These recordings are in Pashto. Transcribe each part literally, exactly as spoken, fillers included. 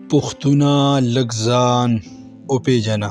پښتونه لږ ځان وپېژنه.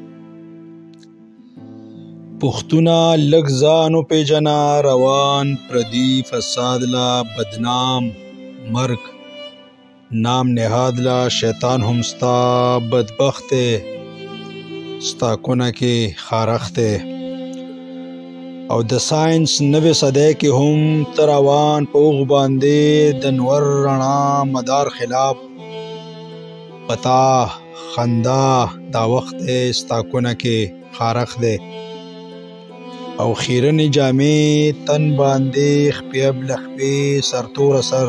پښتونه لږ ځان وپېژنه، روان پردي فساد لا بدنام مرګ نام نهاد لا شیطان هم ستا بدبخت دی، ستا کونه کې خارښت دی. او د ساينس نوې صدۍ کې هم ته روان په اوغ باندې د نور رڼا مدار خلاف پتا خندا دا وخت دی، ستا کونه کې خارښ دی. او خیرنې جامې تن باندې خپې ابله خپې سرتور سر،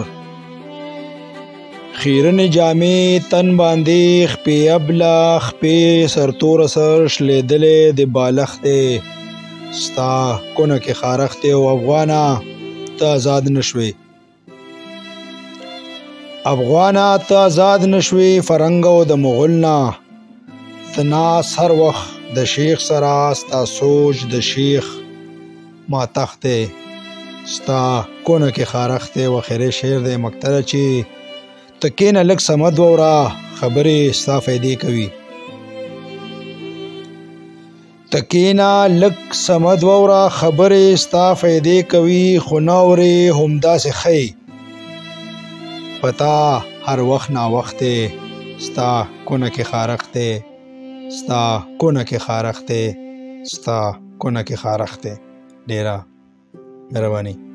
خیرنې جامې تن باندې خپې ابله خپې سرتور سر شلیدلې د بالښت دی، ستا کونه کې خارښ دی. او افغانه ته آزاد نشوې، افغانه ته آزاد نشوې فرنګ او د مغول نه. ته ناست هر وخت د شیخ سره، ستا سوچ د شیخ ماتښت دی، ستا کونه کې خارښ دی. او اخري شعر دی مقتله چې ته کښېنه لږ سمد واوره، خبرې ستا فایدې کوي. ته کښېنه لږ سمد واوره، خبرې ستا فایدې کوي. خو نه اورې همداسې ښه په تا هر وخت ناوخت دی، ستا کونه کې خارښ دی، ستا کونه کې خارښ دی، ستا کونه کې خارښ دی. ډېره مهرباني.